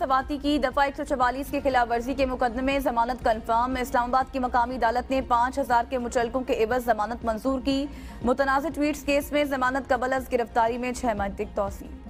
सवाती की दफा 144 की खिलाफ वर्जी के मुकदमे में जमानत कन्फर्म। इस्लामाबाद की मकामी अदालत ने 5000 के मुचलकों के एवज जमानत मंजूर की। मुतनाज़ ट्वीट्स केस में जमानत कबल अज गिरफ्तारी में 6 माह तक तौसील।